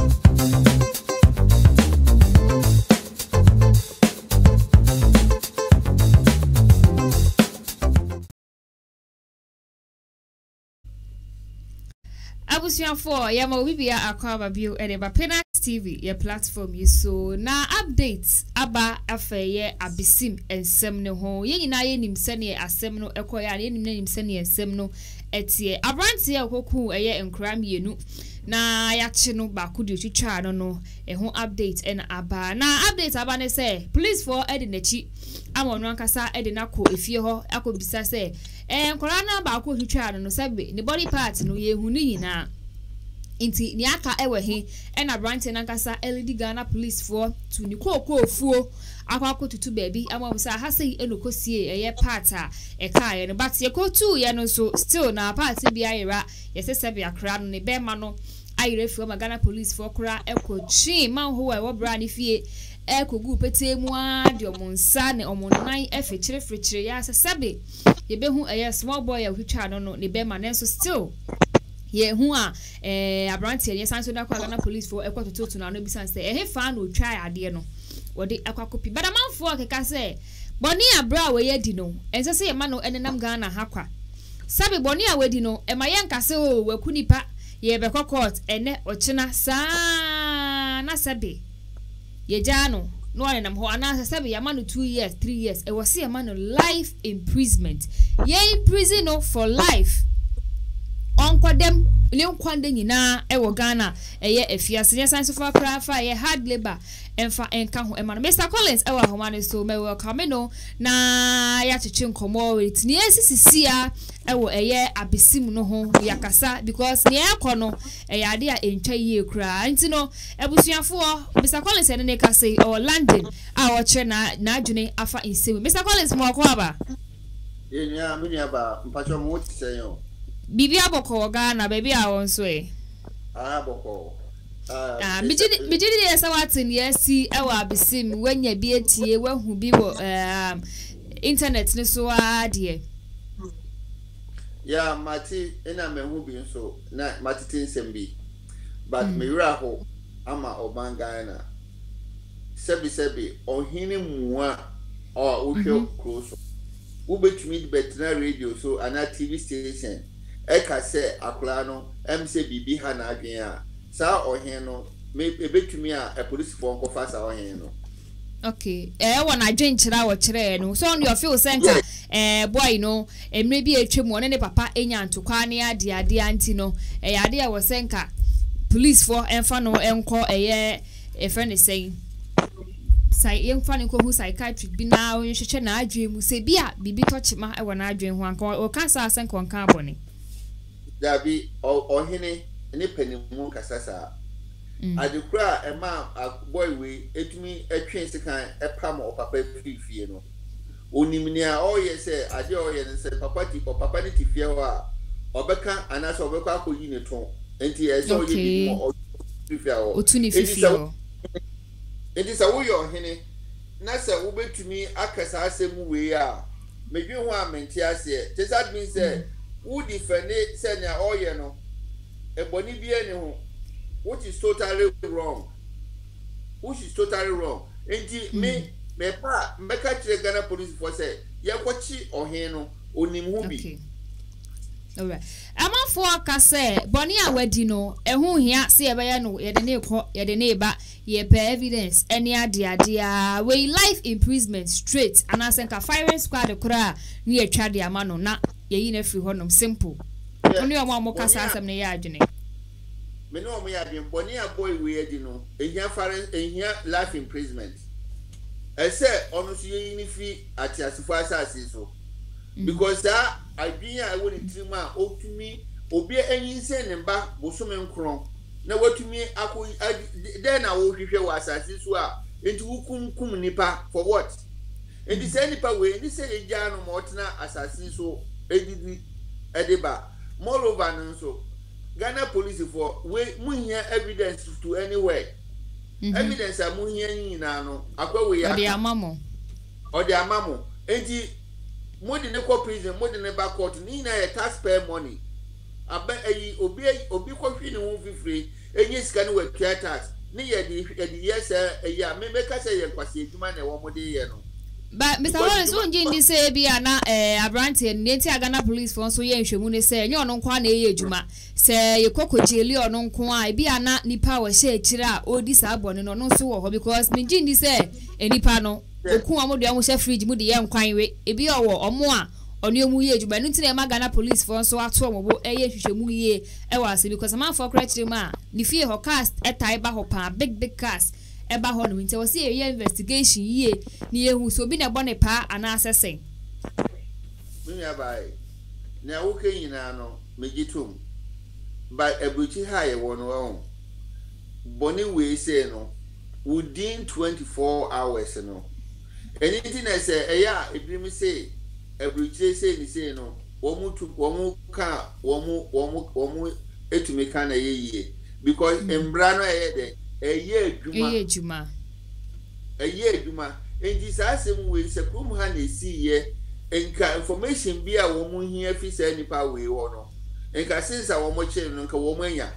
Abesim for yama bibia akwa bio e ba Pinax TV your platform you so na updates aba afeye Abesim ensem ne ho ye nyina ye nim sene asem no ekoya ye nim sene ensem no etie abrante ye koku eye enkra mienu na yache no ba ku de twitwa no ho update en aba na update aba ne say police for edi nachi amonu ankasa edi nako efie ho akobisa say enkra na ba ku twitwa no sabe ne body part no ye hu ni nyina inti ni aka ewe he na brante nankasa LED Ghana police for to ni kokofuo akwa tutu baby ama musa ha sei elokosie eye part a eka ye no but ye kotu ye no so still na part bi ayera ye sese bi akra no ne be ma no ayere fi o Ghana police for kra ekochi man ho e wo bra ni fie ekogu petemu a de omonsa ne omonnan efechire frechire ya sesebe ye be hu eye small boy a hwitwa no ne be ma ne so still ye hu a abrante ye sanso da kwa Ghana police for ekototo na no bisan say he fa no twa ade no wodi akwakopi badamanfo akeka say boni abra we yedi no ense say ye ma no enenam Ghana hakwa sabe boni a wedi no e ma ye nkase o wakunipa ye be court ene ochina sa na sabe ye jano no enenam ho ana sabe ye ma no 2 years 3 years e wose ye ma no life imprisonment ye imprison no for life onkwadem le nkwande nyina e wo Ghana eye afiase nya sanso for kra fa ye hard labor enfa enka ho ema no Mr Collins e wa ho mane so me welcome no na ya chichi nkomo wit ni esisisia e wo eye Abesim no ho yakasa because ni ekono eye ade a entwa yie kra nti no ebusuafo Mr Collins ene ne ka say o London a wo che na adwene afa insewe Mr Collins mo akwa ba enya me nya ba mpacho mo tiseyo bibi aboko Ghana baby a won so e aboko bijidi de sawatin yesi ewa Abesim wanya bi etie wahu bi wo internet ni so ade ya mati ina mehu bi so na mati tinsem bi but me wura ho ama oban Ghana sebi ohini muwa o uhwe kroso ubetumi betina radio so ana TV station eka se akula no MC bibi ha na adwen a sa ohen no me ebetumi a police for nko fa sa ohen no okay wona adwen kira wo kire no so on your feel center boy no emre bi etwem one ne papa enya ntokwa ne ade anti no ade a wo senka police for enfa no enko e friend is saying sai enfa ne ko hu psychiatric bi na o hwehwe na adwen mu se bia bibi tochima e wona adwen ho anka o kan sa senka on kan bone dabi ohene ne panimu kasasa adekura ema boy we etumi etwen sekan epam o papa fifie no onimni a oye se ade oye ne se papa ni tifie ho a obeka anasa obeka akoyi ne ton enti ese oye bi mo fifie ho otuni fifie ho enti sa wo yo ohene na se wo betumi akasa asem we a medwe ho a menti ase te that means say who defend say na oye no eboni bi eni ho which is totally wrong enti me pa meka kire Ghana police for say ye kwachi ohen no onim hu bi okay alright amafo aka say boni a wadi no ehu hia se ye be no ye de ne ekọ ye de ne ba ye per evidence any ade a we life imprisonment straight and asenka firing squad kura ni etwa de ama no na ye yi na free honom simple oni o mo kasa asem ne ya adwene me no mo ya bien boni a boy we edi no ehia life imprisonment ese onu so ye ni fi ati asifo asase so because that idea I want to ma otumi obi enyinse ne mba bosome nkron na watumi akọ then na wo hwehwe wa asase so a enti wukum nipa for what enti say nipa we ni say eja no mo tena asase so edidi ediba moreover nso Ghana police for we muhia evidence to anywhere evidence a muhia nyina no akwa we ya odi amamo enti modi ne ko prison modi ne back court ni na taxpayer money aba obi ko hwi ne ho fifre enye sika no with tax ne ye the yes ya me make say ye kwase adwuma na wo mo de ye no. But Mr. Wallace won jindi say bia na Abrante nti Ghana police for so ye nhwemu ne say enye ono nkwa na ye adwuma say ye kokojeli ono nkwa a bia na nipa wo hye akire a odi sa abone no so wo ho because me jindi say enipa no oku amodo ya mo hye fridge mu de ye nkwan we ebi owo omo a ono mu ye adwuma nti na Ghana police for so ato omo eye hwehwemu ye e wase because man for crachire ma ni fie ho cast etai ba ho pa big cast eba ho no nti wo se ye investigation ye ni ehu so bi na bone pa ana assessing me ya bai na wo ke nyina no megitum by ebuchi high won won bone we say no within 24 hours no anything I say eya ebrim say ebuchi say ni say no womu etumi ka na ye because embra no eye eye adwuma enti saa asem we sekrum ha na esi ye enka information bi a wo mu hia fi sa nipa we wo no enka since wo mo kire no nka wo mo anya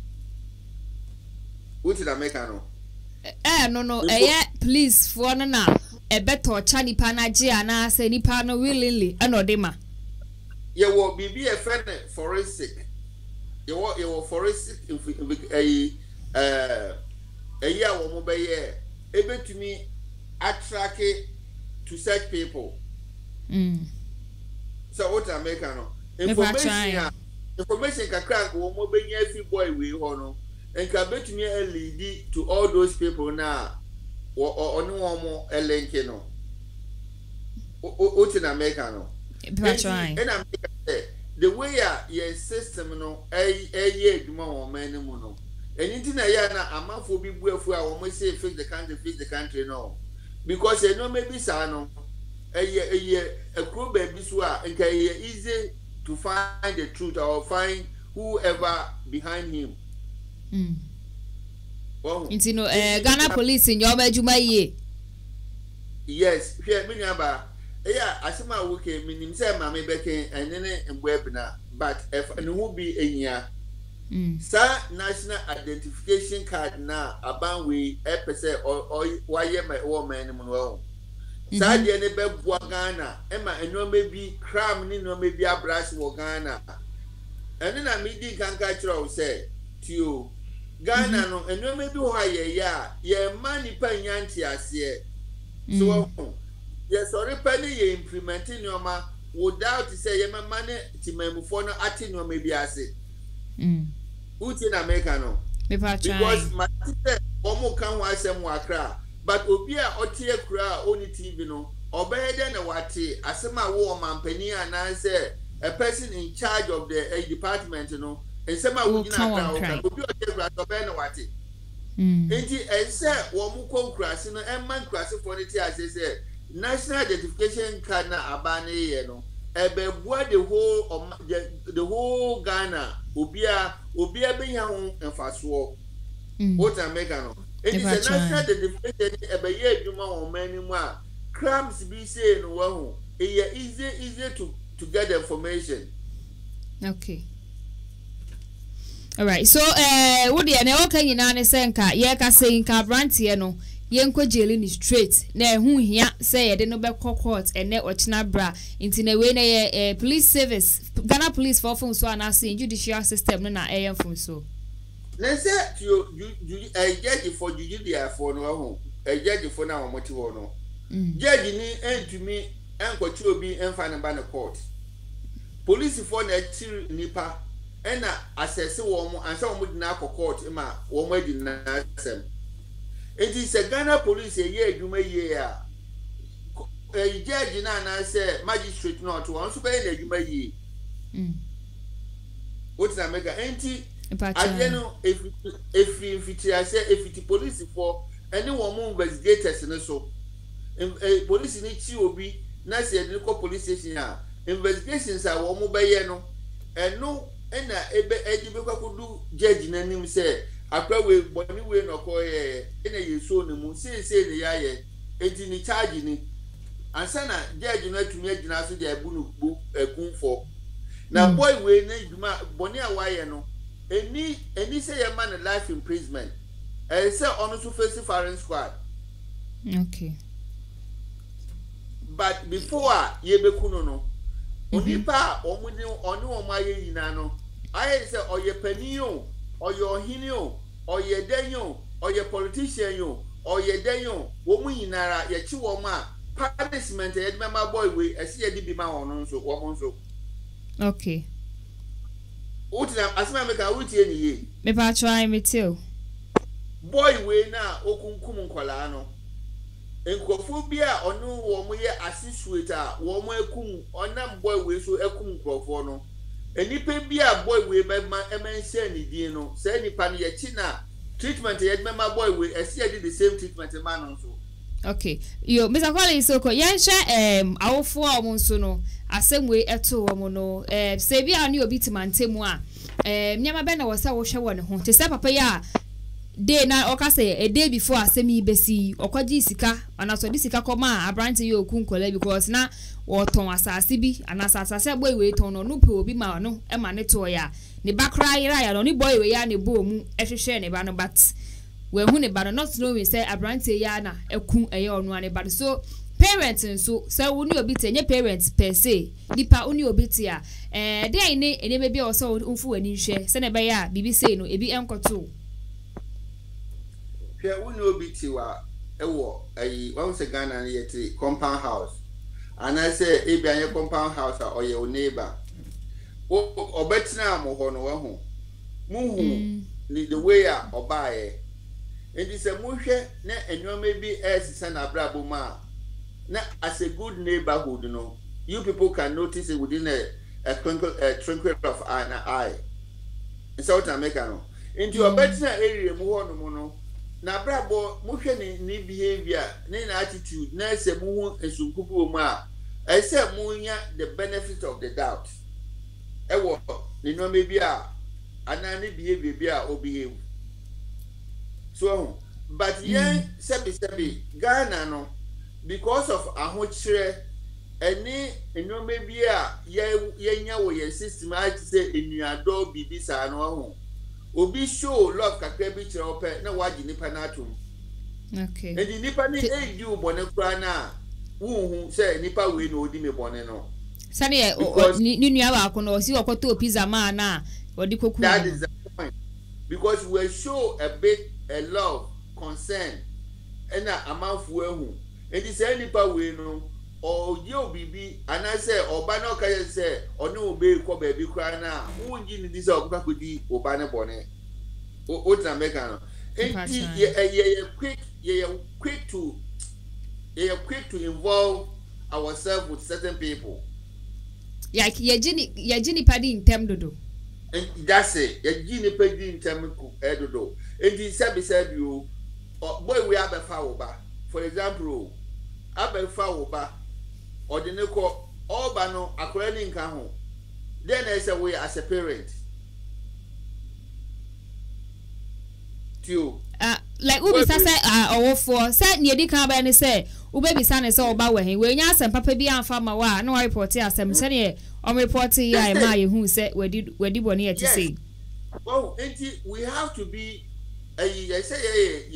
wuti na meka no no please for no na e beto cha nipa na je ana say nipa no willingly anodema ye wo bibi e friend forensic ye wo forensic eya wo mo be ye ebetumi attract to such people so what America no information kakra wo mo be nya fi boy we ho no enka betumi lead to all those people na onu wo mo elenke no what in America no the way your system no ye adwuma wo man mu no anything na ya na amafo bi buafu a wo mo say fix the country no because you know maybe sa no a crew baby so easy to find the truth or find whoever behind him Inti no Ghana police in your adwuma ye yes hwe me nyaba asema woke minim say mama beke enene mbwebna but if no who be ehia sa national identification card na aban we epese or waye my woman mu no sa de ne bebua Ghana e ma enoma bi crime ni no bi abrash wo Ghana ene na mi di kanka kire o say tio Ghana no enoma bi ho aye ya ye mani pa nyanti ase so ye sorry pa ni ye implementing nyoma without say ye mane timamufo no ati nyoma bi ase uti na America no because my sister omo kan wa asem wakra but obi a otie kura oni TV no obeyede na wate asema wo mampani ana say a person in charge of the department no ensema wo gina kra obi otie kura obey na wate enti ense wo mu konkurase no emman kurase for it as say national identification card na abane ye no ebebua the whole Ghana obia benya ho emfaso what America no it is a national identification ebeye adwuma ho mani mu a crimes be say no wa ho easy to get the information. Okay, all right, so wo de na o kan nyina ne senka ye ka say nka brantie no yenko jeli ni straight na ehu hia say ye de no be court ene ochina bra inti na we na ye police service Ghana police for phone so na say judicial system no na phone so na say you judge for judicial for no ho judge for na wo moti wo no judge ni entumi enkwati obi enfa na ba na court police for na tiri nipa ena assess wo mo ansa wo mo di na court ma wo mo di na asem. It is a Ghana police a year you may year. A judge na say magistrate not one super you may ye. What's that mega anti? I know if I say if it police for anyone more investigators and so police in it will be nice and local police station. Investigations are one mobile no and no and could do judge name say. Akwa we boni we no ko ene yeso ne mu say ne yaye enti ni charge ni ansa na judge no atumi agina so de abu no bu egun for na boy we na djuma boni a waye no any say a man life imprisonment. I say on to face firing squad. Okay. But before ye be kuno no. Onipa omuni onu omaye yina no. I say or ye penio or your hinio or ye denyo or ye politician yo or ye denyo womu yinara ye chi woma punishment ye member boy we esi ye di bi ma ono so wo so. Okay. Utina asema meka wutie ni ye. Me pa try me too. Boy we na okunkum nkola no. Enkofo bia onu wo mo ye associate a wo mo ekum onam boy we so ekum nkrofo no. Enipa bia boy we be ma emense ni din no. Say nipa no ye chi na treatment ye member boy we esi ye the same treatment man no so. Okay. Yo Mr. Collins so ko yen hwe awofo a omo nso no asemwe eto wo no se bia ne obi timantemu a nyama be na wo sa wo hwe wo ne ho te se papa ya day na oka say a day before asemi besi okwaji sika anaso di sika koma abrante ye okunkola because na wo ton asase bi anasa asase boy we ton no no pe obi ma no e ma ne to ya ne bakra yira ya no ni boy we ya ne bo mu ehwehwe ne ba no but we hu ne ba no not knowing say abrante ya na ekun eye onu ane ba so parents nso say wo ni obi te nye parents per se nipa oni obi te a dey ne ene be bia o so unfu ani hwe se ne be ya bibi sei no ebi enkoto Hwe woni obi tiwa ewo ayi wan se Ghana na yeti compound house ana say ebi anye compound house a oye o neighbor obetina mo ho no wahu muhu ni the way a obaye enti se muhwe na enwoma bi esisa na brabo ma na as a good neighborhood no you people can notice it within a twinkle of an eye in South America no enti obetina area mu ho no no na brabo muhwe ni behavior na attitude na se muhu esunkupu mu a ese munya the benefit of the doubt ewo ni no maybe a anani behavior bi a obehave so but yen sebi Ghana no because of ahochire any no maybe a yenya wo ye system I say enuado bibi sa no ho obi show love kakra bi kire ope na waji nipa na atom okay and nipa ni eji ubone kura na wuhu say nipa we no odi me bone no sane ni nua ba ko no osi okoto pizza man na odi koku that is the point because we show a bit a love concern and amanfo ehu and say nipa we no o ye obibi ana say oba na okaye say oni obe ko ba bi kura na wunji ni disa okuka kodi oba ne bone o tra meka no enti ye quick to involve ourselves with certain people like ye jini padi intem dodo and that's it ye jini padi intem ku edodo enti sabi you boy we abefa oba for example abefa oba ordineko oba no akora ni nka ho then I say we as a parent too like ubi say awofo say ne edi kan ba ni say ubebi sa ne say oba we hen we nya asem papa bi amfa ma wa na report asem say ne o report ya ma ye hu say wedi boni e ti say well we have to be I say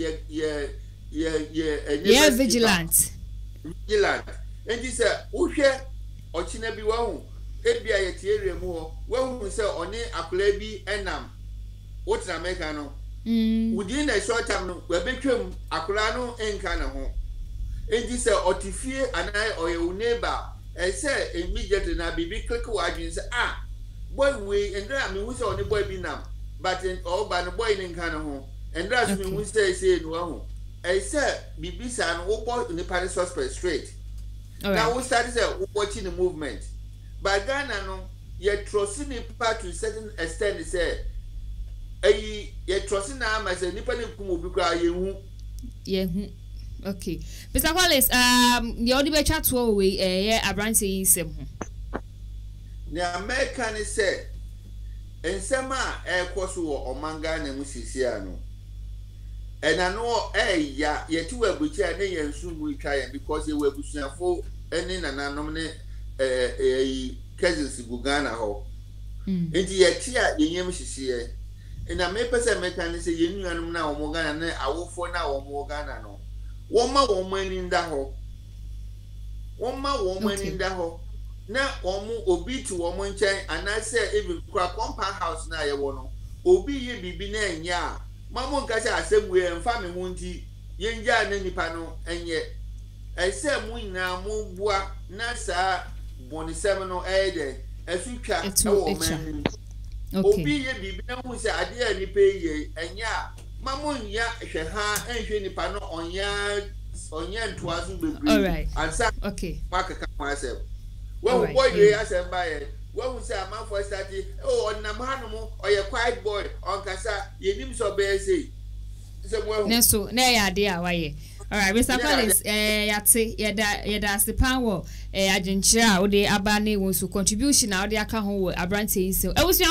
yeah vigilant and this uhwe ochina bi wahu ebia ye tiere mu ho wahu say oni akola bi enam wotra meka no within a short time no we betwem akola no enka na ho and this otifie anai or your neighbor I say immediately na bibi click wajin say boy we and me who say oni boy bi nam but in all ba no boy enka na ho and that's me who say no ho I say bibi sa no wo boy ni party suspect straight. Right. Now we started watching the movement. But Ghana no, you're trusting the part to a certain extent. They say, you're trusting them as a nipa ni kumu bikra yehu. Yehu. Okay. Mr. Collins, the only way chat to we abrante yinsem ho. The American said, and some koso o manga na musisia no. And I know ya yetu abuchi ane yensu mu twa because ye wabusuafo ene nananom ne cousins Ghana ho enti ye tia yenyem hihie na me pese meka ne se yenu anum na omo Ghana na awofo na omo Ghana no woma womo ani nda ho woma womo ani nda ho na omo obi ti womo nchen anase even kwa compound house na ye wo no obi ye bibi na enya a mamo nka se asebue emfa me ho nti yenja na nipa no enye ese mu nyina mu bua na sa bonisem no ede asutwa ewo man obi ye bibi na hu se ade a nipa ye enya mamo nya hwe ha enhwe nipa no onya ntoazu bebre ansa makaka myself when boy we asemba ye when we say man for start onam hanom oye quiet boy on kasa yenim so be say neso na ya ade a waye. Alright, Mr. Collins, yate yeda sepan wo agenchira o de aba na won so contribution na o de aka ho wo abrante yin so